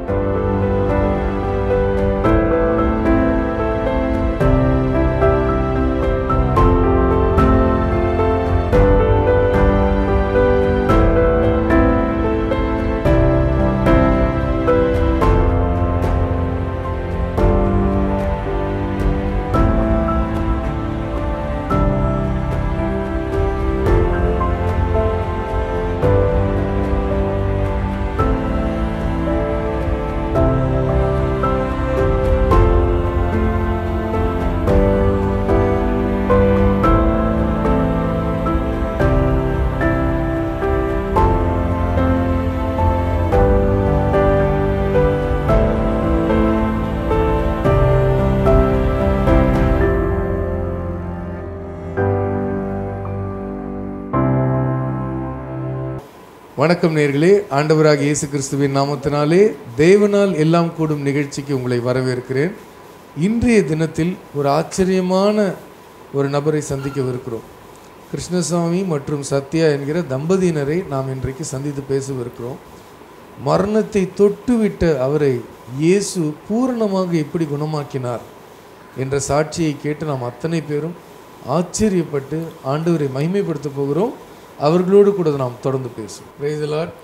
வணக்கம் நேயர்களே, ஆண்டவராகிய இயேசு கிறிஸ்துவின் நாமத்தினாலே தேவனால் எல்லாம் கூடும் நிகழ்ச்சிக்கு உங்களை வரவேற்கிறேன். இன்றைய தினத்தில் ஒரு ஆச்சரியமான ஒரு நபரை சந்திக்கவிருக்கிறோம். கிருஷ்ணசாமி மற்றும் சத்யா என்கிற தம்பதியினரை நாம் இன்றைக்கு சந்தித்து பேசவிருக்கிறோம். மரணத்தை தொட்டுவிட்ட அவரை இயேசு பூரணமாக எப்படி குணமாக்கினார் என்ற சாட்சியை கேட்டு நாம் அத்தனை பேரும் ஆச்சரியப்பட்டு ஆண்டவரை மகிமைப்படுத்த போகிறோம். அவர்களோடு கூட நாம் தொடர்ந்து பேசுவோம். Praise the lord.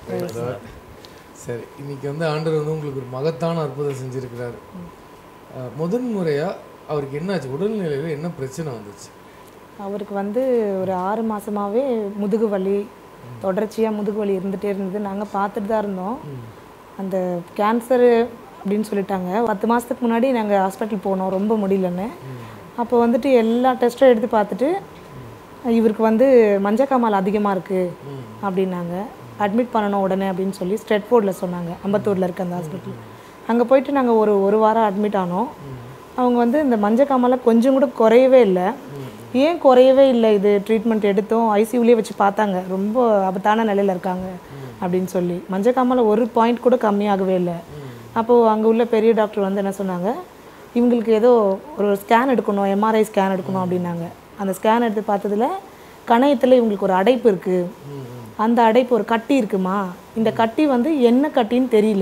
சரி, இன்னைக்கு ஆண்டவர் உங்களுக்கு ஒரு மகத்தான அற்புதம் செஞ்சிருக்கிறாரு. முதன் முறையாக அவருக்கு என்னாச்சு? உடல்நிலையில் என்ன பிரச்சனை வந்துச்சு? அவருக்கு ஒரு 6 மாதமாகவே முதுகு வலி, தொடர்ச்சியாக முதுகு வலி இருந்துகிட்டே இருந்தது. நாங்கள் பார்த்துட்டு தான் இருந்தோம். அந்த கேன்சரு அப்படின்னு சொல்லிட்டாங்க. 10 மாதத்துக்கு முன்னாடி நாங்கள் ஹாஸ்பிட்டல் போனோம், ரொம்ப முடியலன்னு. அப்போ எல்லா டெஸ்ட்டும் எடுத்து பார்த்துட்டு இவருக்கு மஞ்சக்காமால் அதிகமாக இருக்குது அப்படின்னாங்க. அட்மிட் பண்ணணும் உடனே அப்படின்னு சொல்லி ஸ்ட்ரெட்ஃபோர்டில் சொன்னாங்க, அம்பத்தூரில் இருக்க அந்த ஹாஸ்பிட்டல். அங்கே போயிட்டு நாங்கள் ஒரு வாரம் அட்மிட் ஆனோம். அவங்க இந்த மஞ்சக்காமால் கொஞ்சம் கூட குறையவே இல்லை. ஏன் குறையவே இல்லை, இது ட்ரீட்மெண்ட் எடுத்தோம், ஐசியூலேயே வச்சு பார்த்தாங்க, ரொம்ப ஆபத்தான நிலையில் இருக்காங்க அப்படின்னு சொல்லி. மஞ்சக்காமால் ஒரு பாயிண்ட் கூட கம்மியாகவே இல்லை. அப்போது அங்கே உள்ள பெரிய டாக்டர் என்ன சொன்னாங்க, இவங்களுக்கு ஏதோ ஒரு ஸ்கேன் எடுக்கணும், எம்ஆர்ஐ ஸ்கேன் எடுக்கணும் அப்படின்னாங்க. அந்த ஸ்கேன் எடுத்து பார்த்ததுல கணையத்தில் இவங்களுக்கு ஒரு அடைப்பு இருக்குது. அந்த அடைப்பு ஒரு கட்டி இருக்குமா, இந்த கட்டி என்ன கட்டின்னு தெரியல,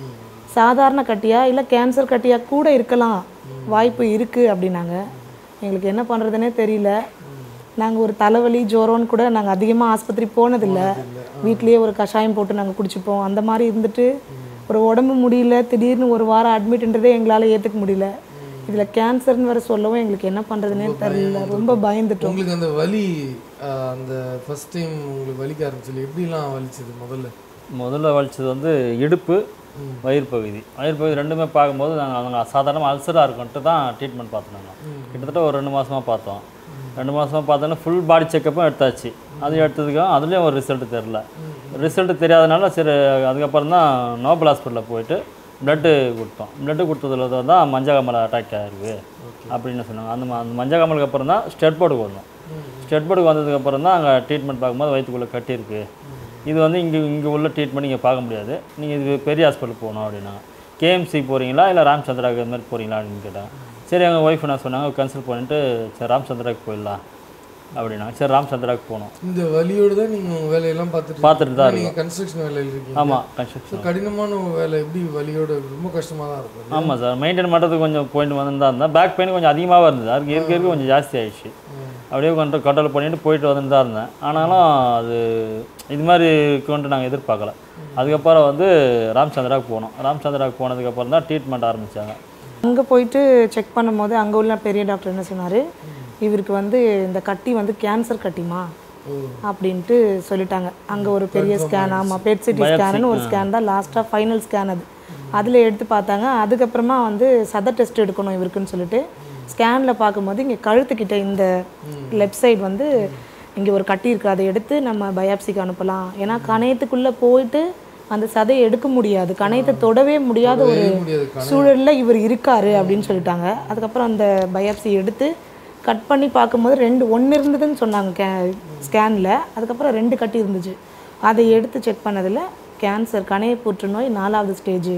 சாதாரண கட்டியா இல்லை கேன்சர் கட்டியா கூட இருக்கலாம், வாய்ப்பு இருக்குது அப்படின்னாங்க. எங்களுக்கு என்ன பண்ணுறதுனே தெரியல. நாங்கள் ஒரு தலைவலி ஜுரம்னு கூட நாங்கள் அதிகமாக ஆஸ்பத்திரி போனதில்லை. வீட்லேயே ஒரு கஷாயம் போட்டு நாங்கள் குடிச்சுப்போம். அந்த மாதிரி இருந்துட்டு ஒரு உடம்பு முடியல, திடீர்னு ஒரு வாரம் அட்மிட்ன்றதே எங்களால் ஏற்றுக்க முடியல. இதில் கேன்சர்னு வர சொல்லவும் எங்களுக்கு என்ன பண்ணுறதுனே தெரியல, ரொம்ப பயந்துட்டோம். உங்களுக்கு அந்த வலி, அந்த ஃபர்ஸ்ட் டைம் உங்களுக்கு வலிக்க ஆரம்பிச்சது எப்படிலாம் வலிச்சது? முதல்ல வலிச்சது இடுப்பு, வயிறு பகுதி ரெண்டுமே பார்க்கும்போது அவங்க சாதாரணமாக அல்சராக இருக்குன்ட்டு தான் ட்ரீட்மெண்ட் பார்த்துனாங்க. கிட்டத்தட்ட ஒரு 2 மாதமாக பார்த்தோம். 2 மாதமாக பார்த்தோன்னா ஃபுல் பாடி செக்கப்பும் எடுத்தாச்சு. அது எடுத்ததுக்கும் அதுலேயும் ஒரு ரிசல்ட்டு தெரில. ரிசல்ட்டு தெரியாதனால சரி, அதுக்கப்புறம் தான் நோபல் ஹாஸ்பிட்டலில் போயிட்டு ப்ளட்டு கொடுத்தோம். ப்ளட்டு கொடுத்ததுல தான் மஞ்சக்காமல் அட்டாக் ஆகிருக்கு அப்படின்னு சொன்னாங்க. அந்த மஞ்சக்காமலுக்கு அப்புறம் தான் ஸ்டெட் போர்டுக்கு வந்தோம். ஸ்டெட் போர்டுக்கு வந்ததுக்கப்புறம் தான் அங்கே ட்ரீட்மெண்ட் பார்க்கும்போது வயிற்றுக்குள்ளே கட்டியிருக்கு. இது இங்கே உள்ள ட்ரீட்மெண்ட் நீங்கள் பார்க்க முடியாது, நீங்கள் இது பெரிய ஹாஸ்பிட்டல் போகணும் அப்படின்னா. கேஎம்சி போகிறீங்களா இல்லை ராம்சந்திராக்கு இது மாதிரி போகிறீங்களா அப்படின்னு கேட்டாங்க. சரி, எங்கள் ஒய்ஃப் என்ன சொன்னாங்க, கன்சல்ட் பண்ணிட்டு சரி ராம்சந்திராக்கு போயிடலாம் அப்படின்னா. சரி, ராம்சந்திராக்கு போனோம். இந்த வலியோடு தான் நீங்கள் வேலையெல்லாம் பார்த்துட்டு தான் இருக்கீங்க. கன்ஸ்ட்ரக்ஷன் வேலையில் இருக்கீங்க. ஆமாம், கன்ஸ்ட்ரக்ஷன் கடினமான வேலை. எப்படி வலியோடு ரொம்ப கஷ்டமாக தான் இருக்கும். ஆமாம் சார், மெயின்டைன் பண்ணுறதுக்கு கொஞ்சம் போயிட்டு வந்துட்டு இருந்தேன். பேக் பெயின் கொஞ்சம் அதிகமாக இருந்தது, அதுக்கு இருக்க கொஞ்சம் ஜாஸ்தி ஆகிடுச்சு. அப்படியே கொஞ்சம் கண்ட்ரோல் பண்ணிட்டு போயிட்டு வந்துட்டு தான் இருந்தேன். ஆனாலும் அது இது மாதிரி இருக்குன்ட்டு நாங்கள் எதிர்பார்க்கல. அதுக்கப்புறம் ராம்சந்திராவுக்கு போனோம். ராம்சந்திராவுக்கு போனதுக்கப்புறம் தான் ட்ரீட்மெண்ட் ஆரம்பித்தாங்க. அங்கே போயிட்டு செக் பண்ணும்போது அங்கே உள்ள பெரிய டாக்டர் என்ன சொன்னார், இவருக்கு இந்த கட்டி கேன்சர் கட்டிமா அப்படின்ட்டு சொல்லிட்டாங்க. அங்கே ஒரு பெரிய ஸ்கேன், ஆமாம் பெட் சிட்டி ஸ்கேனுன்னு ஒரு ஸ்கேன் தான் லாஸ்ட்டாக ஃபைனல் ஸ்கேன். அதில் எடுத்து பார்த்தாங்க. அதுக்கப்புறமா சத டெஸ்ட் எடுக்கணும் இவருக்குன்னு சொல்லிட்டு ஸ்கேனில் பார்க்கும்போது இங்கே கழுத்துக்கிட்ட இந்த லெஃப்ட் சைடு இங்கே ஒரு கட்டி இருக்குது, அதை எடுத்து நம்ம பயாப்சிக்கு அனுப்பலாம். ஏன்னா கணையத்துக்குள்ளே போயிட்டு அந்த சதையை எடுக்க முடியாது, கணையத்தை தொடவே முடியாத ஒரு சூழலில் இவர் இருக்காரு அப்படின்னு சொல்லிட்டாங்க. அதுக்கப்புறம் அந்த பயாப்சி எடுத்து கட் பண்ணி பார்க்கும்போது ஒன்று இருந்ததுன்னு சொன்னாங்க ஸ்கேனில். அதுக்கப்புறம் 2 கட்டி இருந்துச்சு. அதை எடுத்து செக் பண்ணதில் கேன்சர், கணைய புற்றுநோய் 4வது ஸ்டேஜ்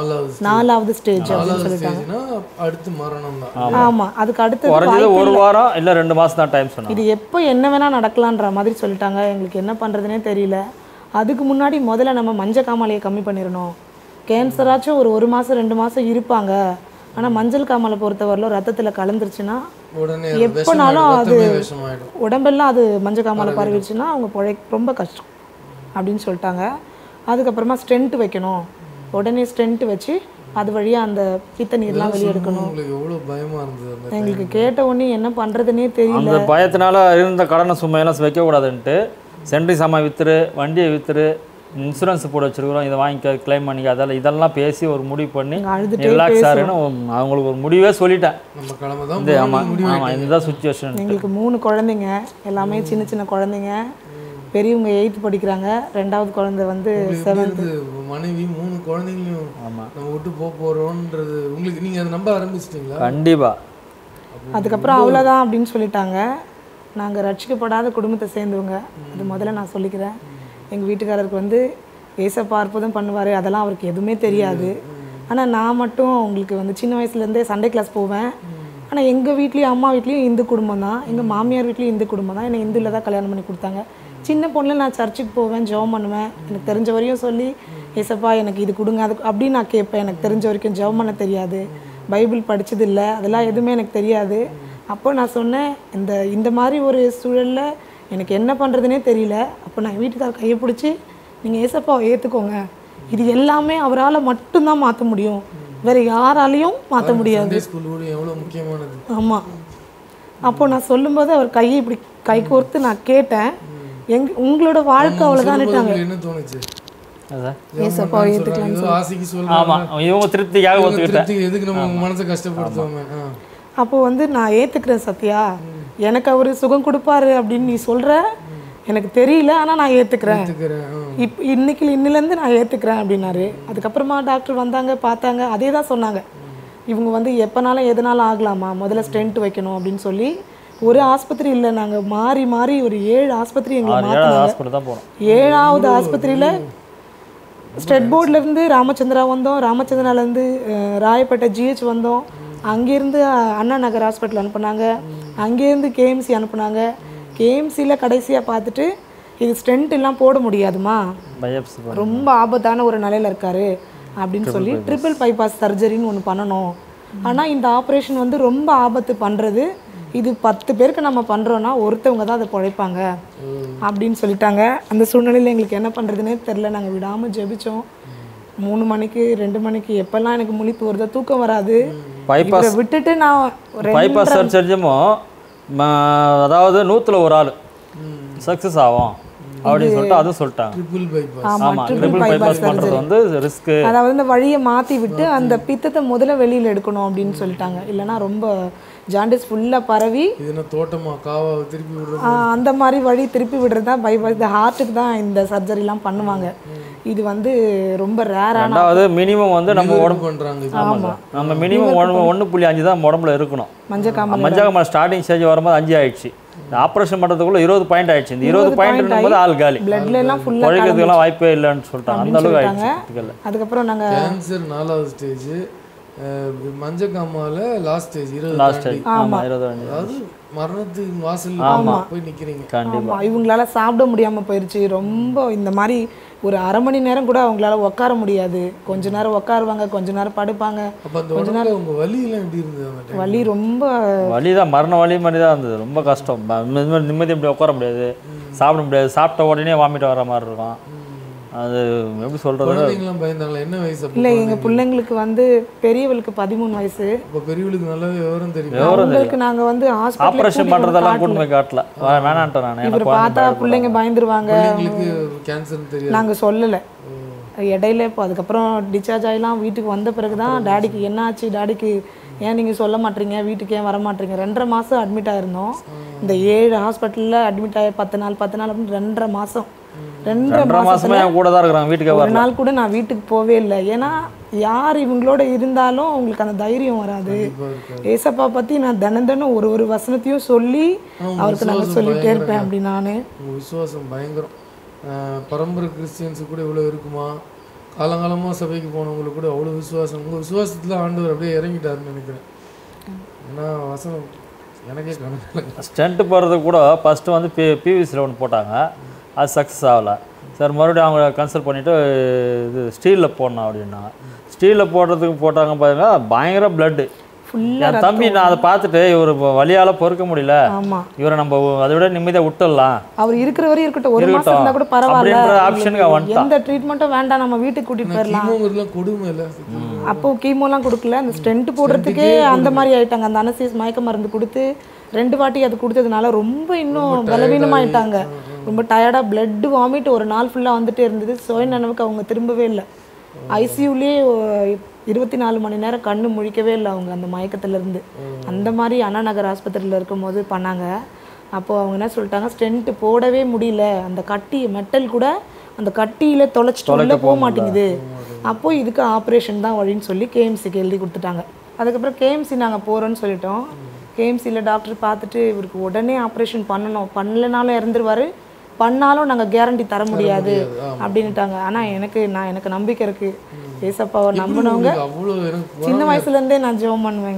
அப்படின்னு சொல்லிட்டாங்க. அடுத்து மரணம் தான். ஆமாம், அதுக்கு அடுத்து ஒரு வாரம் இல்லை 2 மாதம் தான் டைம் சொன்னாங்க. இது எப்போ என்ன வேணால் நடக்கலான்ற மாதிரி சொல்லிட்டாங்க. எங்களுக்கு என்ன பண்ணுறதுனே தெரியல. அதுக்கு முன்னாடி முதல்ல நம்ம மஞ்சக்காமாலையை கம்மி பண்ணிடணும், கேன்சராச்சும் ஒரு மாதம் 2 மாதம் இருப்பாங்க. ஆனால் மஞ்சள் காமாலை பொறுத்தவரையிலும் ரத்தத்தில் கலந்துருச்சுன்னா உடனே எப்போனாலும் அது விஷமாயிடும். உடம்பெல்லாம் அது மஞ்சள் காமாலை பரவிடுச்சுன்னா அவங்க ரொம்ப கஷ்டம் அப்படின்னு சொல்லிட்டாங்க. அதுக்கப்புறமா ஸ்டென்ட் வைக்கணும், உடனே ஸ்டென்ட் வச்சு அது வழியாக அந்த பித்த நீர்லாம் வெளியே எடுக்கணும். உங்களுக்கு எவ்வளோ பயமாக இருந்தது? எங்களுக்கு கேட்ட உடனே என்ன பண்ணுறதுனே தெரியல. அந்த பயத்தினால இருந்த கடனை சுமையெல்லாம் வைக்கக்கூடாதுன்ட்டு சென்ட்ரி சாமான் விற்றுரு, வண்டியை விற்றுரு, இன்சூரன்ஸ் போட வச்சுருக்கிறோம், இதை வாங்கிக்க கிளைம் பண்ணிக்க, இதெல்லாம் பேசி ஒரு முடிவு பண்ணி ரிலாக்ஸ் ஆகுன்னு அவங்களுக்கு ஒரு முடிவே சொல்லிட்டேன். நம்ம கிளம்ப தான். ஆமாம் ஆமாம், இதுதான் சுச்சுவேஷன். எங்களுக்கு 3 குழந்தைங்க, எல்லாமே சின்ன சின்ன குழந்தைங்க. பெரியவங்க 8th படிக்கிறாங்க, 2வது குழந்தை வந்து 7th. மனைவி 3 குழந்தைங்களையும் நம்ம விட்டு போகிறோன்றது உங்களுக்கு நீங்கள் அதை நம்ப ஆரம்பிச்சிட்டிங்களா? கண்டிப்பாக. அதுக்கப்புறம் அவ்வளோதான் அப்படின்னு சொல்லிட்டாங்க. நாங்கள் ரட்சிக்கப்படாத குடும்பத்தை சேர்ந்தவங்க, அது முதல்ல நான் சொல்லிக்கிறேன். எங்கள் வீட்டுக்காரருக்கு வந்து ஏசப்பா அற்புதம் பண்ணுவார், அதெல்லாம் அவருக்கு எதுவுமே தெரியாது. ஆனால் நான் மட்டும் உங்களுக்கு வந்து சின்ன வயசுலேருந்தே சண்டே கிளாஸ் போவேன். ஆனால் எங்கள் வீட்லேயும் அம்மா வீட்லேயும் இந்து குடும்பம் தான், எங்கள் மாமியார் வீட்லேயும் இந்து குடும்பம் தான். என்னை இந்துவில் தான் கல்யாணம் பண்ணி கொடுத்தாங்க. சின்ன பொண்ணில் நான் சர்ச்சுக்கு போவேன், ஜெபம் பண்ணுவேன். எனக்கு தெரிஞ்ச வரையும் சொல்லி ஏசப்பா எனக்கு இது கொடுங்க அது அப்படின்னு நான் கேட்பேன். எனக்கு தெரிஞ்ச வரைக்கும் ஜெபம் பண்ண தெரியாது, பைபிள் படித்தது இல்லை, அதெல்லாம் எதுவுமே எனக்கு தெரியாது. அப்போ நான் சொன்னேன், இந்த மாதிரி ஒரு சூழலில் எனக்கு என்ன பண்ணுறதுனே தெரியல. அப்போ நான் வீட்டுக்கார கையை பிடிச்சி, நீங்கள் ஏசப்பாவை ஏற்றுக்கோங்க, இது எல்லாமே அவரால் மட்டும்தான் மாற்ற முடியும், வேறு யாராலையும் மாற்ற முடியாது. எவ்வளோ முக்கியமானது. ஆமாம். அப்போ நான் சொல்லும்போது அவர் கையை இப்படி கை கோர்த்து நான் கேட்டேன், உங்களோட வாழ்க்கை அவ்வளோதான்ட்டாங்க. என்ன தோணுச்சு? ஏசப்பாவை ஏற்றுக்கலாம். ஆமாம், இவங்க திருப்திக்காக எதுக்கு நம்ம மனசை கஷ்டப்படுத்துவாங்க. அப்போ வந்து நான் ஏற்றுக்கிறேன் சத்யா, எனக்கு அவர் சுகம் கொடுப்பாரு அப்படின்னு நீ சொல்கிற, எனக்கு தெரியல, ஆனால் நான் ஏற்றுக்கிறேன், இன்னிலேருந்து நான் ஏற்றுக்கிறேன் அப்படின்னாரு. அதுக்கப்புறமா டாக்டர் வந்தாங்க, பார்த்தாங்க, அதே தான் சொன்னாங்க. இவங்க வந்து எப்போனாலும் எதனாலும் ஆகலாமா, முதல்ல ஸ்டென்ட் வைக்கணும் அப்படின்னு சொல்லி ஒரு ஆஸ்பத்திரி இல்லை, நாங்கள் மாறி மாறி ஒரு 7 ஆஸ்பத்திரி எங்களை மாற்றினாங்க. 7வது ஆஸ்பத்திரியில் ஸ்டெட் போர்ட்லேருந்து ராமச்சந்திரா வந்தோம், ராமச்சந்திராலேருந்து ராயப்பேட்டை GH வந்தோம், அங்கேருந்து அண்ணா நகர் ஹாஸ்பிட்டல் அனுப்புனாங்க, அங்கேருந்து KMC அனுப்புனாங்க. KMCயில் கடைசியாக பார்த்துட்டு இது ஸ்டென்ட் எல்லாம் போட முடியாதுமா, ரொம்ப ஆபத்தான ஒரு நிலையில் இருக்காரு அப்படின்னு சொல்லி ட்ரிபிள் பைபாஸ் சர்ஜரின்னு ஒன்று பண்ணணும். ஆனால் இந்த ஆப்ரேஷன் வந்து ரொம்ப ஆபத்து பண்ணுறது, இது 10 பேருக்கு நம்ம பண்ணுறோன்னா ஒருத்தவங்க தான் அதை பிழைப்பாங்க அப்படின்னு சொல்லிட்டாங்க. அந்த சூழ்நிலையில் எங்களுக்கு என்ன பண்ணுறதுனே தெரில. நாங்கள் விடாமல் ஜெபிச்சோம். 3 மணிக்கு 2 மணிக்கு எப்பெல்லாம் எனக்கு முழிப்பு வருதோ, தூக்கம் வராது, விட்டுட்டு நான் பைபாஸ் சர்ஜரியுமோ அதாவது 100ல் ஒரு ஆள் சக்ஸஸ் ஆகும் அப்படின்னு சொல்லிட்டு அதுவும் சொல்லிட்டாங்க. ட்ரிபிள் பைபாஸ் பண்ணுறது வந்து ரிஸ்க். அதாவது இந்த வழியை மாற்றி விட்டு அந்த பித்தத்தை முதல்ல வெளியில் எடுக்கணும் அப்படின்னு சொல்லிட்டாங்க. இல்லைனா ரொம்ப ஜாண்டிஸ் ஃபுல்லாக பரவி அந்த மாதிரி வழி திருப்பி விடுறது தான் பைபாஸ். இந்த ஹார்ட்டுக்கு தான் இந்த சர்ஜரிலாம் பண்ணுவாங்க. இது வந்து ரொம்ப ரேரான, அதாவது மினிமம் வந்து நம்ம உடம்பு பண்ணுறாங்க. ஆமாம், நம்ம மினிமம் 1.5 தான் உடம்புல இருக்கணும். மஞ்சக்காமலை ஸ்டார்டிங் ஸ்டேஜ் வரும்போது 5 ஆயிடுச்சு. ஆப்ரேஷன் பண்ணுறதுக்குள்ள 20 பாயிண்ட் ஆயிடுச்சு. இந்த 20 பாயிண்ட் போது ஆள் காலி, பிளட்ல எல்லாம் ஃபுல்லா பழகிறதுக்கெல்லாம் வாய்ப்பே இல்லைன்னு சொல்லிட்டாங்க. அந்த அளவுக்கு ஆயிடுச்சு. அதுக்கப்புறம் நாங்கள் கேன்சர் 4வது ஸ்டேஜ், மஞ்சக்காமால லாஸ்ட் ஸ்டேஜ் 20. அதாவது மரணத்துக்கு வாசல்ல போய் நிக்கிறீங்க. கண்டிப்பா இவங்களால சாப்பிட முடியாம போயிருச்சு. ரொம்ப இந்த மாதிரி ஒரு 1/2 மணி நேரம் கூட அவங்களால உட்கார முடியாது. கொஞ்ச நேரம் உட்காருவாங்க, கொஞ்ச நேரம் படுப்பாங்க. கொஞ்ச நேரம் உங்க வலி எல்லாம் எப்படி இருந்தது? வலி ரொம்ப வலிதான், மரண வலி மாதிரி தான் இருந்தது. ரொம்ப கஷ்டம். நிம்மதி இப்படி உட்கார முடியாது, சாப்பிட முடியாது. சாப்பிட்ட உடனே வாமிட் வர மாதிரி இருக்கும். அது எப்படி சொல்றது? பயந்தாங்களா? என்ன வயசு? இல்லை, எங்கள் பிள்ளைங்களுக்கு வந்து பெரியவளுக்கு 13 வயசு. இப்போ பெரியவளுக்கு நல்லா விவரம் தெரியும். அவங்களுக்கு நாங்கள் வந்து ஆப்ரேஷன் பண்ணுறதெல்லாம் கொண்டு போய் காட்டல, வேணான்ட்டேன் நான். இவர் பார்த்தா பிள்ளைங்க பயந்துருவாங்க, கேன்சர் தெரியும். நாங்கள் சொல்லலை இடையில. இப்போ அதுக்கப்புறம் டிஸ்சார்ஜ் ஆகிலாம் வீட்டுக்கு வந்த பிறகு தான் டாடிக்கு என்ன ஆச்சு, டாடிக்கு ஏன் நீங்கள் சொல்ல மாட்டீங்க, வீட்டுக்கு ஏன் வர மாட்டீங்க. 2.5 மாதம் அட்மிட் ஆகிருந்தோம். இந்த 7 ஹாஸ்பிட்டலில் அட்மிட் ஆகி 10 நாள் அப்படின்னு 2.5 மாதம். 2.5 மாசமா கூட தான் இருக்கிறாங்க. வீட்டுக்கு ஒரு நாள் கூட நான் வீட்டுக்கு போவே இல்லை. ஏன்னா யார் இவங்களோட இருந்தாலும் அவங்களுக்கு அந்த தைரியம் வராது. ஏசப்பா பற்றி நான் தினம் ஒரு வசனத்தையும் சொல்லி அவருக்கு நான் சொல்லிட்டே இருப்பேன். அப்படி நான் விசுவாசம் பயங்கரம். பரம்பரை கிறிஸ்டியன்ஸு கூட இவ்வளோ இருக்குமா? காலங்காலமாக சபைக்கு போனவங்களுக்கு கூட அவ்வளோ விசுவாசம். உங்கள் விசுவாசத்தில் ஆண்டவர் அப்படியே இறங்கிட்டாருன்னு நினைக்கிறேன். ஏன்னா வசனம் எனக்கே கணக்கு. ஸ்டண்ட் போடுறது கூட ஃபஸ்ட்டு வந்து PVCயில் ஒன்று போட்டாங்க, அது சக்ஸஸ் ஆகலை. சார் மறுபடியும் அவங்க கன்சல்ட் பண்ணிவிட்டு இது ஸ்டீலில் போடணும் அப்படின்னா ஸ்டீலில் போடுறதுக்கு போட்டாங்க பாருங்க, பயங்கர பிளட்டு. என் தம்பி நான் அதை பார்த்துட்டு இவர் வலியால பொறுக்க முடியல, இவரை நம்ம அதை விட நிம்மதியாக விட்டுடலாம், அவர் இருக்கிற வரையும் இருக்கட்டும், ஒரு மாசம் இருந்தா கூட பரவாயில்ல, ஆப்ஷனுக்கு வந்துட்டான். எந்த ட்ரீட்மெண்ட்டும் வேண்டாம், நம்ம வீட்டுக்கு கூட்டிட்டு போயிடலாம். கொடுமை இல்லை அப்போ கீமோலாம் கொடுக்கல, அந்த ஸ்டென்ட் போடுறதுக்கே அந்த மாதிரி ஆயிட்டாங்க. அந்த அனஸ்தீசியா மயக்க மருந்து கொடுத்து 2 வாட்டி அது கொடுத்ததுனால ரொம்ப இன்னும் பலவீனமாயிட்டாங்க. ரொம்ப டயர்டாக பிளட் வாமிட் ஒரு நாள் ஃபுல்லாக வந்துட்டே இருந்தது. சுய நினைவுக்கு அவங்க திரும்பவே இல்லை. ஐசியூலேயே 24 மணி நேரம் கண்ணு முழிக்கவே இல்லை அவங்க அந்த மயக்கத்துலேருந்து. அந்த மாதிரி அண்ணா நகர் ஆஸ்பத்திரியில் இருக்கும்போது பண்ணாங்க. அப்போது அவங்க என்ன சொல்லிட்டாங்க, ஸ்டென்ட் போடவே முடியல, அந்த கட்டி மெட்டல் கூட அந்த கட்டியில் தொலைச்சிட்டு உள்ளே போக மாட்டேங்குது, அப்போது இதுக்கு ஆப்ரேஷன் தான் வழின்னு சொல்லி கேஎம்சிக்கு எழுதி கொடுத்துட்டாங்க. அதுக்கப்புறம் கேஎம்சி நாங்கள் போகிறோன்னு சொல்லிட்டோம். கேஎம்சியில் டாக்டர் பார்த்துட்டு இவருக்கு உடனே ஆப்ரேஷன் பண்ணணும், பண்ணலைனாலும் இறந்துருவார், பண்ணாலும் நாங்கள் கேரண்டி தர முடியாது அப்படின்ட்டாங்க. ஆனால் எனக்கு நம்பிக்கை இருக்குது. ஏசப்பாவை நம்பினவங்க சின்ன வயசுலேருந்தே நான் ஜெபம் பண்ணுவேங்க.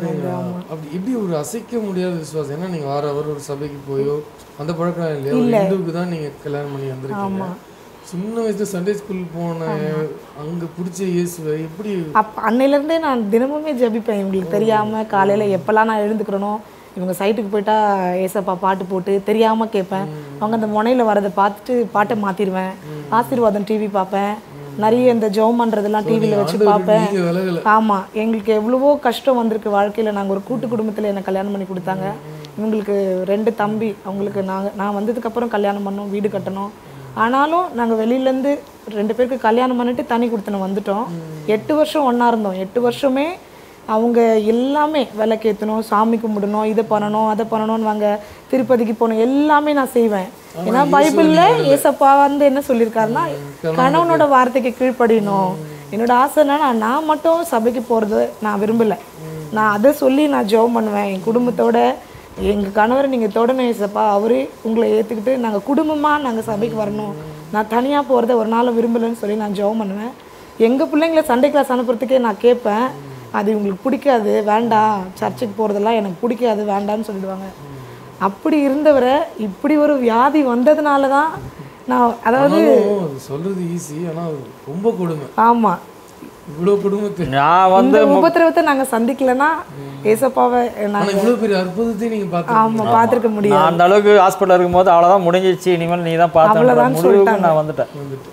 இப்படி ஒரு அசைக்க முடியாத விசுவாசம். ஏன்னா நீங்கள் வார ஒரு சபைக்கு போயோ அந்த பழக்கம் இல்லையா, இந்துவுக்கு தான் நீங்கள் கல்யாணம் பண்ணி வந்திருக்கீங்க. சின்ன வயசுல சண்டே ஸ்கூல் போன அங்கே பிடிச்ச இயேசுவை எப்படி அன்னையிலேருந்தே நான் தினமுமே ஜெபிப்பேன். இவங்களுக்கு தெரியாமல் காலையில் எப்போல்லாம் நான் எழுந்துக்கிறனோ இவங்க சைட்டுக்கு போயிட்டா ஏசப்பா பாட்டு போட்டு தெரியாமல் கேட்பேன். அவங்க அந்த முனையில் வரதை பார்த்துட்டு பாட்டை மாற்றிடுவேன். ஆசீர்வாதம் டிவி பார்ப்பேன், நிறைய இந்த ஜெபம் பண்ணுறதெல்லாம் டிவியில் வச்சு பார்ப்பேன். ஆமாம், எங்களுக்கு எவ்வளவோ கஷ்டம் வந்திருக்கு வாழ்க்கையில். நாங்கள் ஒரு கூட்டு குடும்பத்தில் என்னை கல்யாணம் பண்ணி கொடுத்தாங்க. இவங்களுக்கு 2 தம்பி. அவங்களுக்கு நான் வந்ததுக்கப்புறம் கல்யாணம் பண்ணோம், வீடு கட்டணும். ஆனாலும் நாங்கள் வெளியிலேருந்து 2 பேருக்கு கல்யாணம் பண்ணிட்டு தனி கொடுத்துன்னு வந்துட்டோம். 8 வருஷம் ஒன்றா இருந்தோம். 8 வருஷமே அவங்க எல்லாமே விளக்கேற்றணும், சாமி கும்பிடணும், இதை பண்ணணும் அதை பண்ணணும்னு வாங்க, திருப்பதிக்கு போகணும், எல்லாமே நான் செய்வேன். ஏன்னா பைபிளில் ஏசப்பா வந்து என்ன சொல்லியிருக்காருன்னா, கணவனோட வார்த்தைக்கு கீழ்ப்படியணும். என்னோட ஆசை என்னன்னா, நான் மட்டும் சபைக்கு போகிறது நான் விரும்பலை. நான் அதை சொல்லி நான் ஜெபம் பண்ணுவேன். என் குடும்பத்தோட எங்கள் கணவரை நீங்கள் தொடணும் ஏசப்பா, அவரே உங்களை ஏற்றுக்கிட்டு நாங்கள் குடும்பமாக நாங்கள் சபைக்கு வரணும், நான் தனியாக போகிறத ஒரு நாள் விரும்பலைன்னு சொல்லி நான் ஜெபம் பண்ணுவேன். எங்கள் பிள்ளைங்களை சண்டே கிளாஸ் அனுப்புறதுக்கே நான் கேட்பேன், அது இவங்களுக்கு பிடிக்காது, வேண்டாம், சர்ச்சுக்கு போகிறதெல்லாம் எனக்கு பிடிக்காது, வேண்டான்னு சொல்லிடுவாங்க. அப்படி இருந்தவரை இப்படி ஒரு வியாதி வந்ததுனால தான் நான், அதாவது சொல்கிறது ஈஸி, ஆனால் ரொம்ப கொடுமை. ஆமாம், இவ்வளோ குடும்பத்தை நான் வந்து உபத்திரவத்தை நாங்கள் சந்திக்கலைன்னா ஏசப்பாவை நாங்கள் இவ்வளோ பெரிய அற்புதத்தை நீங்கள் பார்த்து பார்த்துருக்க முடியும். நான் அந்த அளவுக்கு ஹாஸ்பிட்டல் இருக்கும்போது அவ்வளோதான் முடிஞ்சிச்சு, இனிமேல் நீ தான் பார்த்து முடிவுக்கு நான் வந்துட்டேன்.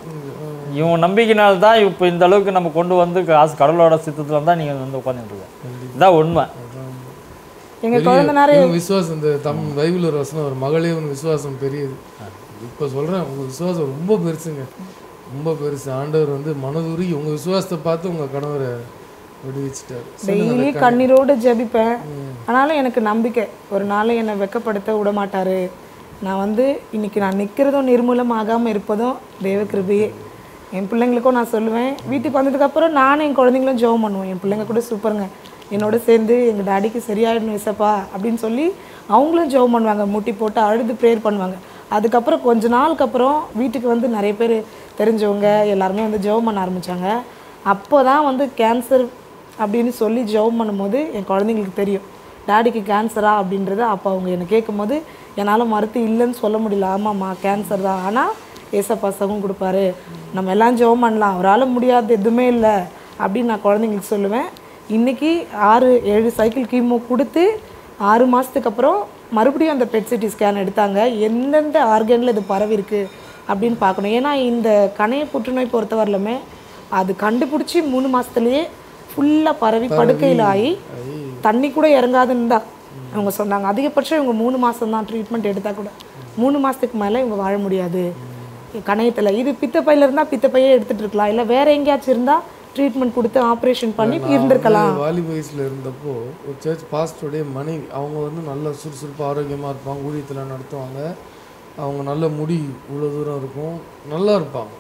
இவங்க நம்பிக்கையினால்தான் இப்போ இந்த அளவுக்கு நம்ம கொண்டு வந்து கடவுளோட சித்தத்தில் தான் நீங்கள் வந்து உட்காந்துட்டு இருக்கீங்க. இதுதான் உண்மை. எங்கள் குழந்தைனாரே விசுவாசம், இந்த பைபிள் ஒரு வசனம், ஒரு மகளே உன் விசுவாசம் பெரியது. இப்போ சொல்கிறேன், உங்கள் விசுவாசம் ரொம்ப பெருசுங்க, ரொம்ப பெருசு. ஆண்டவர் வந்து மனதுரி உங்கள் விசுவாசத்தை பார்த்து உங்கள் கணவரை விடுவிச்சிட்டார். டெய்லி கண்ணீரோடு ஜெபிப்பேன். ஆனாலும் எனக்கு நம்பிக்கை, ஒரு நாள் என்னை வெக்கப்படுத்த விட மாட்டார். நான் வந்து இன்னைக்கு நான் நிற்கிறதும் நிர்மூலமாகாமல் இருப்பதும் தேவ கிருபையே. என் பிள்ளைங்களுக்கும் நான் சொல்லுவேன், வீட்டுக்கு வந்ததுக்கப்புறம் நானும் என் குழந்தைங்களும் ஜெபம் பண்ணுவோம். என் பிள்ளைங்க கூட சூப்பருங்க, என்னோட சேர்ந்து எங்கள் டாடிக்கு சரியாயிடணும் ஏசப்பா அப்படின்னு சொல்லி அவங்களும் ஜெபம் பண்ணுவாங்க, முட்டி போட்டு அழுது ப்ரேயர் பண்ணுவாங்க. அதுக்கப்புறம் கொஞ்ச நாளுக்கு அப்புறம் வீட்டுக்கு வந்து நிறைய பேர் தெரிஞ்சவங்க எல்லாருமே வந்து ஜெபம் பண்ண ஆரம்பித்தாங்க. அப்போ தான் வந்து கேன்சர் அப்படின்னு சொல்லி ஜெபம் பண்ணும்போது என் குழந்தைங்களுக்கு தெரியும் டாடிக்கு கேன்சரா அப்படின்றத. அப்போ அவங்க என்னை கேட்கும்போது என்னால் மறுத்து இல்லைன்னு சொல்ல முடியல. ஆமாம்மா கேன்சர் தான், ஆனால் ஏசப்பா சுகம் கொடுப்பாரு, நம்ம எல்லாம் ஜெபம் பண்ணலாம், அவரால் முடியாது எதுவுமே இல்லை அப்படின்னு நான் குழந்தைங்களுக்கு சொல்லுவேன். இன்றைக்கி 6-7 சைக்கிள் கீமோ கொடுத்து 6 மாதத்துக்கு அப்புறம் மறுபடியும் அந்த பெட் சிட்டி ஸ்கேன் எடுத்தாங்க. எந்தெந்த ஆர்கனில் இது பரவி இருக்குது அப்படின்னு பார்க்கணும். ஏன்னா இந்த கணைய புற்றுநோய் பொறுத்தவரையிலுமே அது கண்டுபிடிச்சி 3 மாதத்துலேயே ஃபுல்லாக பரவி படுக்கையில் ஆகி தண்ணி கூட இறங்காதுன்னு தான் அவங்க சொன்னாங்க. அதிகபட்சம் இவங்க 3 மாதம் தான் ட்ரீட்மெண்ட் எடுத்தால் கூட 3 மாதத்துக்கு மேலே இவங்க வாழ முடியாது கணையத்தில். இது பித்தப்பையில் இருந்தால் பித்தப்பையே எடுத்துகிட்டு இருக்கலாம், இல்லை வேறு எங்கேயாச்சும் இருந்தால் ட்ரீட்மெண்ட் கொடுத்து ஆப்ரேஷன் பண்ணி இருந்திருக்கலாம். வாலி வயசில் இருந்தப்போ ஒரு சர்ச் பாஸ்டருடைய மனைவி, அவங்க வந்து நல்ல சுறுசுறுப்பு ஆரோக்கியமாக இருப்பாங்க, ஊழியத்தில் நடத்துவாங்க, அவங்க நல்ல முடி இவ்வளோ தூரம் இருக்கும், நல்லா இருப்பாங்க.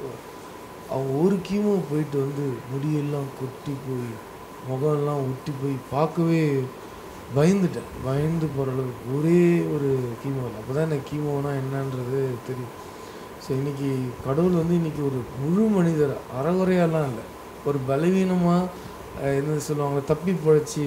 அவங்க ஒரு கீமோ போயிட்டு வந்து முடியெல்லாம் கொட்டி போய் முகம்லாம் ஒட்டி போய் பார்க்கவே பயந்துட்டேன். பயந்து போகிற அளவுக்கு ஒரே ஒரு கீமோ இல்லை. அப்போ தான் எனக்கு கீமோனா என்னன்றது தெரியும். ஸோ இன்றைக்கி கடவுள் வந்து இன்றைக்கி ஒரு முழு மனிதர், அறகுறையெல்லாம் இல்லை, ஒரு பலவீனமாக என்ன சொல்லுவாங்க தப்பி பிழைச்சி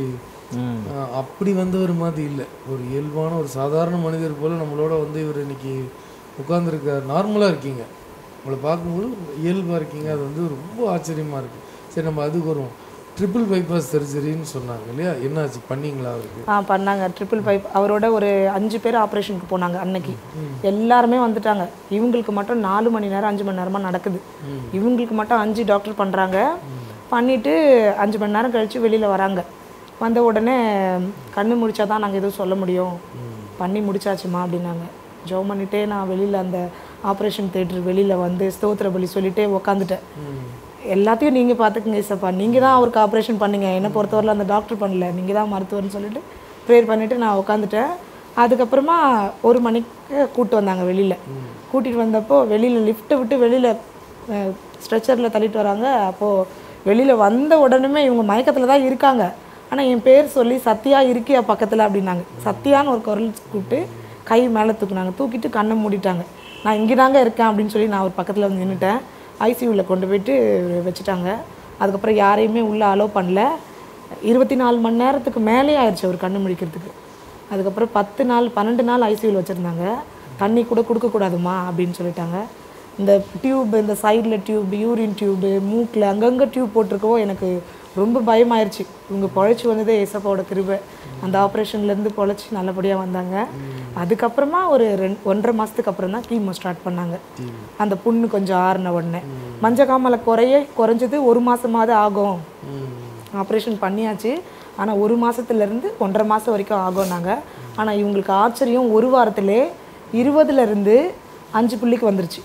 அப்படி வந்தவர் மாதிரி இல்லை, ஒரு இயல்பான ஒரு சாதாரண மனிதர் போல் நம்மளோட வந்து இவர் இன்றைக்கி உட்காந்துருக்கார். நார்மலாக இருக்கீங்க, உங்களை பார்க்கும்போது இயல்பாக இருக்கீங்க. அது வந்து ரொம்ப ஆச்சரியமாக இருக்குது. சரி, நம்ம அதுக்கு வருவோம். ட்ரிபிள் பைபாஸ் சர்ஜரின்னு சொன்னாங்க இல்லையா, என்னாச்சு, பண்ணீங்களா அவருக்கு? பண்ணாங்க. ட்ரிபிள் பைப் அவரோட ஒரு 5 பேர் ஆப்ரேஷனுக்கு போனாங்க அன்னைக்கு. எல்லாருமே வந்துட்டாங்க. இவங்களுக்கு மட்டும் 4 மணி நேரம் 5 மணி நேரமாக நடக்குது. இவங்களுக்கு மட்டும் 5 டாக்டர் பண்ணுறாங்க. பண்ணிவிட்டு 5 மணி நேரம் கழித்து வெளியில் வராங்க. வந்த உடனே கண்ணு முடிச்சா தான் நாங்கள் எதுவும் சொல்ல முடியும், பண்ணி முடிச்சாச்சுமா அப்படின்னாங்க. ஜெபம் பண்ணிட்டே நான் வெளியில் அந்த ஆப்ரேஷன் தேட்டர் வெளியில் வந்து ஸ்தோத்திர பலி சொல்லிட்டே உக்காந்துட்டேன். எல்லாத்தையும் நீங்கள் பார்த்துக்குங்க ஏசப்பா, நீங்கள் தான் அவருக்கு ஆப்ரேஷன் பண்ணீங்க, என்னை பொறுத்தவரையில் அந்த டாக்டர் பண்ணல, நீங்கள் தான் மருத்துவர்னு சொல்லிட்டு ப்ரேயர் பண்ணிவிட்டு நான் உட்காந்துட்டேன். அதுக்கப்புறமா 1 மணிக்கு கூப்பிட்டு வந்தாங்க வெளியில். கூட்டிகிட்டு வந்தப்போ வெளியில் லிஃப்ட்டை விட்டு வெளியில் ஸ்ட்ரெச்சரில் தள்ளிட்டு வராங்க. அப்போது வெளியில் வந்த உடனே இவங்க மயக்கத்தில் தான் இருக்காங்க. ஆனால் என் பேர் சொல்லி சத்யா இருக்கியா பக்கத்தில் அப்படின்னாங்க. சத்யான்னு ஒரு குரல் கூப்பிட்டு கை மேலே தூக்குனாங்க. தூக்கிட்டு கண்ணை மூடிட்டாங்க. நான் இங்கே தாங்க இருக்கேன் அப்படின்னு சொல்லி நான் ஒரு பக்கத்தில் வந்து நின்றுட்டேன். ஐசியூவில் கொண்டு போயிட்டு வச்சுட்டாங்க. அதுக்கப்புறம் யாரையுமே உள்ளே அலோவ் பண்ணல. 24 மணி நேரத்துக்கு மேலே ஆயிடுச்சு அவர் கண்ணு முடிக்கிறதுக்கு. அதுக்கப்புறம் 10 நாள் 12 நாள் ஐசியூவில் வச்சுருந்தாங்க. தண்ணி கூட கொடுக்கக்கூடாதுமா அப்படின்னு சொல்லிட்டாங்க. இந்த டியூப், இந்த சைடில் டியூப், யூரின் டியூப்பு, மூக்கில் அங்கங்கே டியூப் போட்டிருக்கவோ எனக்கு ரொம்ப பயமாயிருச்சு. இவங்க பொழைச்சி வந்ததே ஏசப்பாவோட கிருபை. அந்த ஆப்ரேஷன்லேருந்து பொழைச்சி நல்லபடியாக வந்தாங்க. அதுக்கப்புறமா ஒரு 1.5 மாதத்துக்கு அப்புறம் தான் கீமோ ஸ்டார்ட் பண்ணாங்க. அந்த புண்ணு கொஞ்சம் ஆறின உடனே மஞ்சக்காமலை குறைஞ்சது 1 மாதமாவது ஆகும். ஆப்ரேஷன் பண்ணியாச்சு, ஆனால் 1 மாதத்துலேருந்து 1.5 மாதம் வரைக்கும் ஆகும் நாங்கள். ஆனால் இவங்களுக்கு ஆச்சரியம், 1 வாரத்திலே 20லேருந்து 5 புள்ளிக்கு வந்துருச்சு.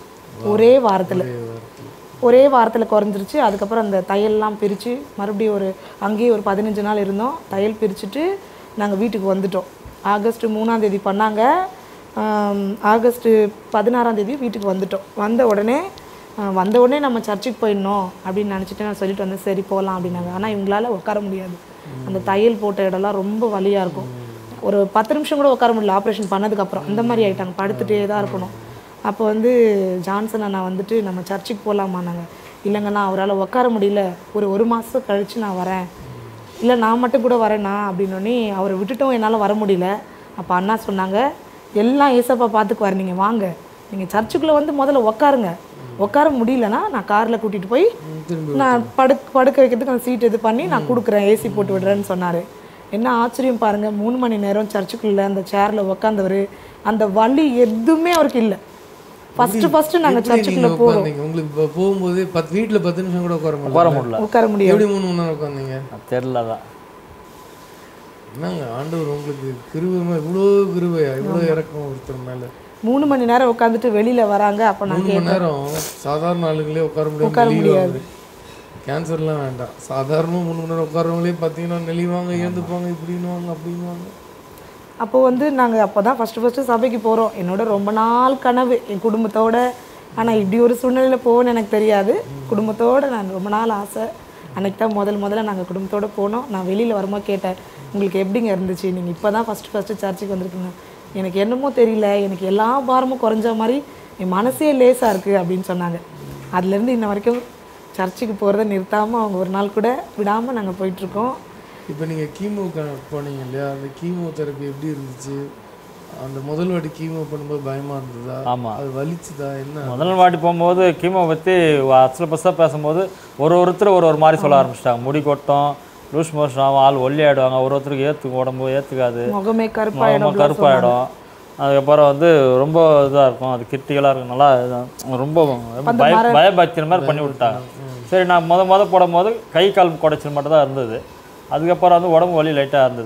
ஒரே வாரத்தில் குறைஞ்சிருச்சு. அதுக்கப்புறம் அந்த தையல்லாம் பிரித்து மறுபடியும் அங்கேயே ஒரு 15 நாள் இருந்தோம். தையல் பிரிச்சுட்டு நாங்கள் வீட்டுக்கு வந்துட்டோம். ஆகஸ்ட் 3ஆம் தேதி பண்ணாங்க. ஆகஸ்ட் 16ஆம் தேதி வீட்டுக்கு வந்துட்டோம். வந்த உடனே நம்ம சர்ச்சுக்கு போயிடணும் அப்படின்னு நினச்சிட்டு நான் சொல்லிட்டு வந்தேன். சரி போகலாம் அப்படின்னாங்க. ஆனால் இவங்களால உட்கார முடியாது. அந்த தையல் போட்ட இடம்லாம் ரொம்ப வலியாக இருக்கும். ஒரு 10 நிமிஷம் கூட உட்கார முடியல ஆப்ரேஷன் பண்ணதுக்கப்புறம். அந்த மாதிரி ஆகிட்டாங்க, படுத்துகிட்டே தான் இருக்கணும். அப்போ வந்து ஜான்சன் அண்ணா வந்துட்டு நம்ம சர்ச்சுக்கு போகலாமான்னாங்க. இல்லைங்கண்ணா அவரால் உட்கார முடியல, ஒரு 1 மாதம் கழித்து நான் வரேன். இல்லை நான் மட்டும் கூட வரேண்ணா அப்படின்னோடனே அவரை விட்டுட்டும் என்னால் வர முடியல. அப்போ அண்ணா சொன்னாங்க, எல்லாம் ஏசப்பா பார்த்துக்குவார், நீங்கள் வாங்க, நீங்கள் சர்ச்சுக்குள்ளே வந்து முதல்ல உட்கார முடியலன்னா நான் காரில் கூட்டிகிட்டு போய் நான் படுக்க வைக்கிறதுக்கு அந்த சீட் இது பண்ணி நான் கொடுக்குறேன், ஏசி போட்டு விடுறேன்னு சொன்னார். என்ன ஆச்சரியம் பாருங்கள், 3 மணி நேரம் சர்ச்சுக்குள்ளே அந்த சேரில் உட்காந்தவர், அந்த வலி எதுவுமே அவருக்கு இல்லை. ஃபர்ஸ்ட் நாங்கள் சர்ச்சுக்குள்ளே போகிறோம். உங்களுக்கு போகும்போது வீட்டில் 10 நிமிஷம் கூட உட்கார முடியும். எப்படி 3 மணி நேரம் உட்காந்தீங்க? தெரியலதான். என்னங்க ஆண்டவர் உங்களுக்கு கிருபை, இவ்வளோ கிருபையா, இவ்வளோ இறக்கம் ஒருத்தர் மேலே. 3 மணி நேரம் உட்காந்துட்டு வெளியில் வராங்க. அப்போ நான் 3 மணி நேரம் சாதாரண ஆளுங்களே உட்கார முடியாது. கேன்சர்லாம் வேண்டாம், சாதாரணமாக 3 மணி நேரம் உட்காரவங்களே பார்த்தீங்கன்னா நெளிவாங்க, எழுந்துப்பாங்க, இப்படின்னுவாங்க அப்படின்வாங்க. அப்போ வந்து நாங்கள் அப்போ தான் ஃபஸ்ட்டு சபைக்கு போகிறோம். என்னோட ரொம்ப நாள் கனவு என் குடும்பத்தோட. ஆனால் இப்படி ஒரு சூழ்நிலையில் போகணும்னு எனக்கு தெரியாது. குடும்பத்தோடு நான் ரொம்ப நாள் ஆசை. அன்றைக்கி தான் முதல்ல நாங்கள் குடும்பத்தோடு போனோம். நான் வெளியில் வரும்போது கேட்டேன், உங்களுக்கு எப்படிங்க இருந்துச்சு, நீங்கள் இப்போ தான் ஃபஸ்ட்டு சர்ச்சுக்கு வந்திருக்கீங்க, எனக்கு என்னமோ தெரியல, எனக்கு எல்லா பாரமும் குறைஞ்ச மாதிரி என் மனசே லேசாக இருக்குது அப்படின்னு சொன்னாங்க. அதுலேருந்து இன்ன வரைக்கும் சர்ச்சுக்கு போகிறத நிறுத்தாமல் அவங்க ஒரு நாள் கூட விடாமல் நாங்கள் போயிட்டுருக்கோம். இப்போ நீங்கள் கீமோ போனீங்க இல்லையா, அந்த கீமோ தெரப்பி எப்படி இருந்துச்சு? அந்த முதல் வாட்டி கீமோ பண்ணும்போது பயமாக இருந்ததா? ஆமாம். அது வலிச்சுதா? என்ன முதல் வாட்டி போகும்போது கீமோ பற்றி அச்சலப்பசாக பேசும்போது ஒருத்தர் ஒரு மாதிரி சொல்ல ஆரம்பிச்சிட்டாங்க. முடி கொட்டம், லூஸ் மோஷன் ஆகும், ஆள் ஒல்லி ஆகிடுவாங்க, ஒருத்தருக்கு உடம்பு ஏற்றுக்காது, முகமே கருப்பாயிடும். அதுக்கப்புறம் வந்து ரொம்ப இதாக இருக்கும், அது கிரிட்டிக்கலாக இருக்கும், நல்லா ரொம்ப பயபக்தின மாதிரி பண்ணி விட்டாங்க. சரி, நான் போடும்போது கை கால் குடைச்சல் மட்டும் தான் இருந்தது. அதுக்கப்புறம் வந்து உடம்பு வலி லைட்டாக இருந்தது,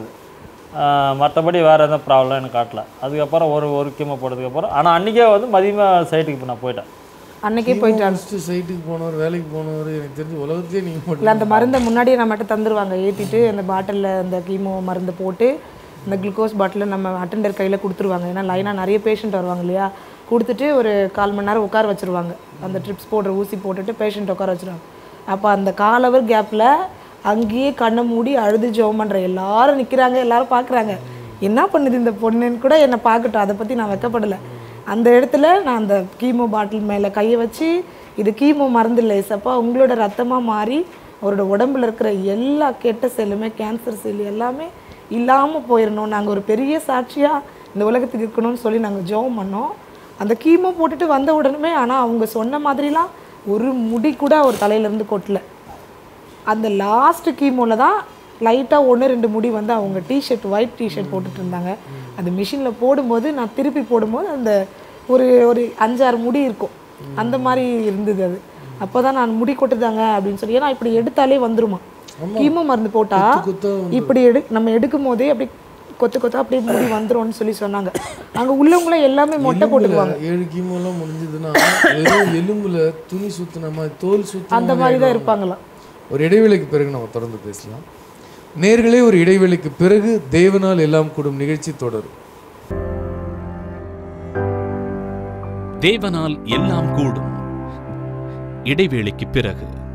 மற்றபடி வேறு எதுவும் ப்ராப்ளம் எனக்கு காட்டல. அதுக்கப்புறம் ஒரு கீமோ போட்டதுக்கப்புறம், ஆனால் அன்றைக்கே வந்து மதியமாக சைட்டுக்கு நான் போயிட்டேன். அன்றைக்கே போயிட்டேன். சைட்டுக்கு போனவர், வேலைக்கு போனவர், எனக்கு தெரிஞ்சு உலகத்தையே நீங்கள் இல்லை, அந்த மருந்தை முன்னாடியே நம்ம மட்டும் தந்துடுவாங்க, ஏற்றிட்டு அந்த பாட்டிலில் அந்த கீமோ மருந்து போட்டு இந்த குளுக்கோஸ் பாட்டிலில் நம்ம அட்டெண்டர் கையில் கொடுத்துருவாங்க. ஏன்னா லைனாக நிறைய பேஷண்ட் வருவாங்க இல்லையா, கொடுத்துட்டு ஒரு 1/4 மணி நேரம் உட்கார வச்சுருவாங்க. அந்த ட்ரிப்ஸ் போடுற ஊசி போட்டுட்டு பேஷண்ட் உட்கார வச்சுருவாங்க. அப்போ அந்த 1/4 ஹவர் கேப்பில் அங்கேயே கண்ணை மூடி அழுது ஜெபம் பண்ணுற எல்லாரும் நிற்கிறாங்க, எல்லாரும் பார்க்குறாங்க. என்ன பண்ணுது இந்த பொண்ணுன்னு கூட என்னை பார்க்கட்டும், அதை பற்றி நான் வெக்கப்படலை. அந்த இடத்துல நான் அந்த கீமோ பாட்டில் மேலே கையை வச்சு, இது கீமோ மருந்து இல்லை ஏசப்பா, உங்களோட ரத்தமாக மாறி அவரோட உடம்புல இருக்கிற எல்லா கெட்ட செல்லுமே, கேன்சர் செல் எல்லாமே இல்லாமல் போயிடணும், நாங்கள் ஒரு பெரிய சாட்சியாக இந்த உலகத்துக்கு இருக்கணும்னு சொல்லி நாங்கள் ஜெபம் பண்ணோம். அந்த கீமோ போட்டுட்டு வந்த உடனே ஆனால் அவங்க சொன்ன மாதிரிலாம் ஒரு முடி கூட அவர் தலையிலேருந்து கொட்டல. அந்த லாஸ்ட் கீமோவில் தான் லைட்டாக 1-2 முடி வந்து அவங்க டிஷர்ட் ஒயிட் டிஷர்ட் போட்டுட்டு இருந்தாங்க. அது மிஷினில் போடும்போது நான் திருப்பி போடும்போது அந்த ஒரு 5-6 முடி இருக்கும், அந்த மாதிரி இருந்தது. அது அப்போ தான் நான் முடி கொட்டுதாங்க அப்படின்னு சொல்லி, ஏன்னா இப்படி எடுத்தாலே வந்துருமா, கீமோ மருந்து போட்டால் இப்படி நம்ம எடுக்கும் போதே அப்படி கொத்து கொத்தா அப்படியே முடி வந்துரும்னு சொல்லி சொன்னாங்க. அங்கே உள்ளவங்களே எல்லாமே மொட்டை போட்டுக்குவாங்க. 7 கீமோலாம் முடிஞ்சதுன்னா எலும்புல துணி சுத்தின மாதிரி தோல் சுத்தின அந்த மாதிரி தான் இருப்பாங்களாம். ஒரு இடைவேளைக்கு பிறகு நம்ம தொடர்ந்து பேசலாம். நேர்களே, ஒரு இடைவேளைக்கு பிறகு தேவனால் எல்லாம் கூடும் நிகழ்ச்சி தொடரும். தேவனால் எல்லாம் கூடும் இடைவேளைக்கு பிறகு